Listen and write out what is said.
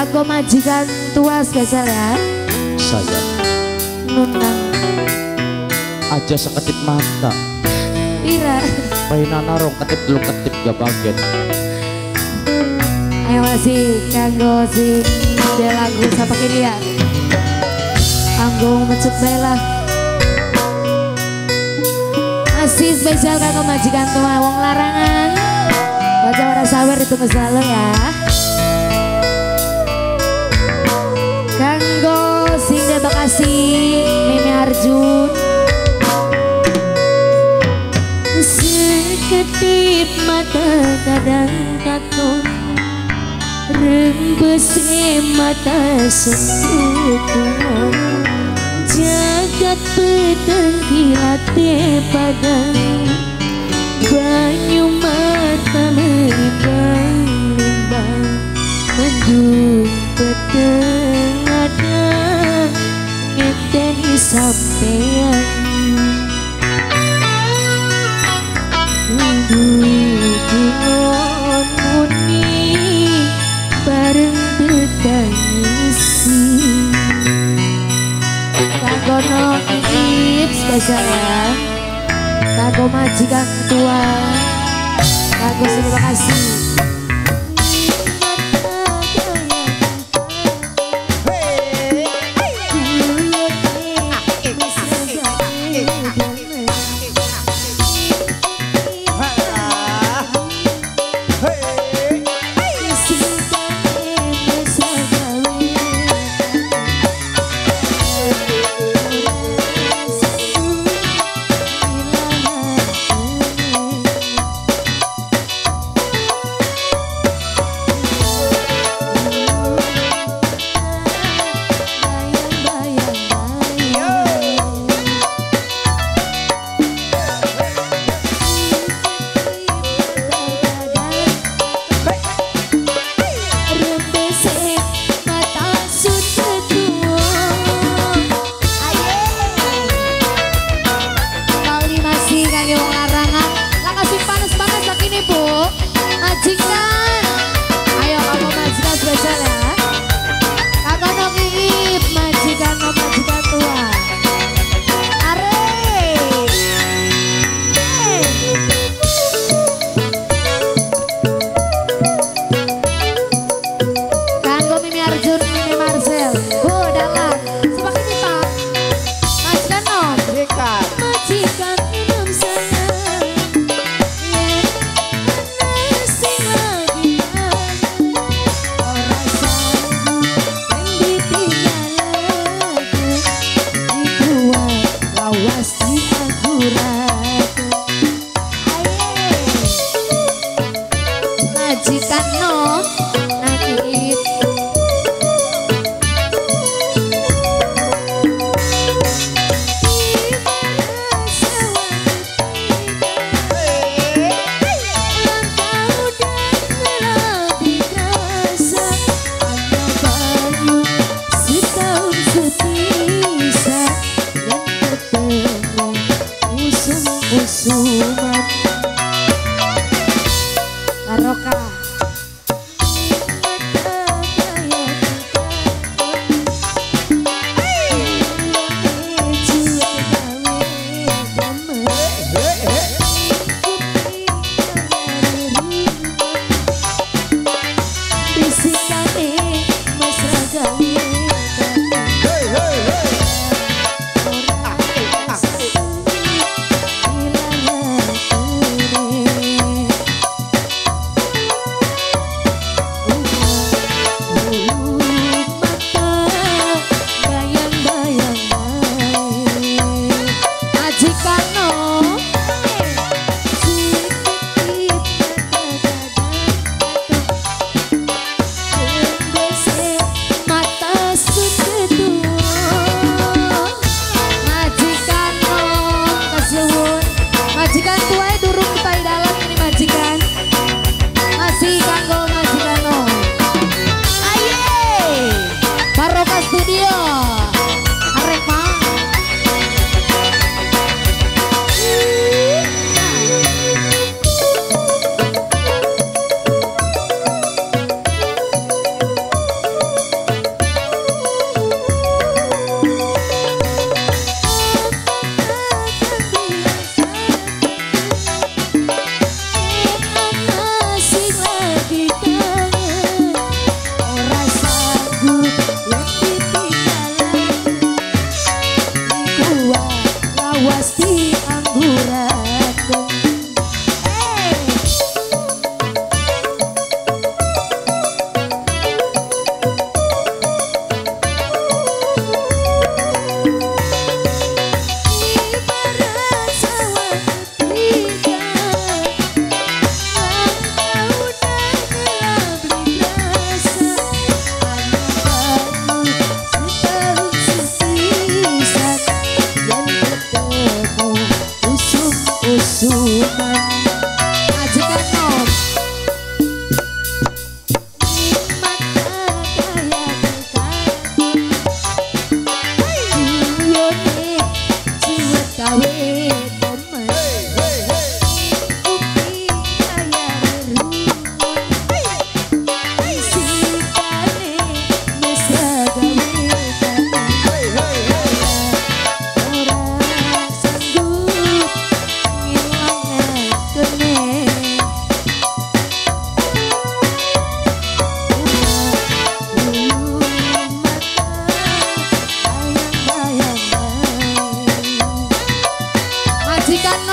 Kanggo majikan tua spesial ya. Saya Nunang aja sekedip mata. Ira. Painana rong ketip dulu ketip gak bagian. Ayo masih kanggo si dia lagu siapa kini ya. Kanggo mecut bela. Masih spesial kanggo majikan tua wong larangan. Baca para sawer ditunggu selalu ya. Kanggo sing dia Bekasi Mimi Arjun. Sekedip mata kadang katon rembesi mata sesuatu jagat peteng kilate padang banyu mata menimbang-nimbang mendung peteng ada ngenteni sampean Dungon muni bareng tetangisi kanggo nongkip spesial ya. Kanggo majikan tua, kanggo terima kasih. Majikan, ayo kamu majikan spesial ya. Kakak nongkip majikan tua. Kanggo Mimi Arjun, Mimi Marcel, datang. Seperti ini Pak. Majikan nom. Majikan nom sayang. Majikan no nakit langkah dan lebih rasa hanya baru setahun sepisah dan ketemu usum-usuman Baroka majikan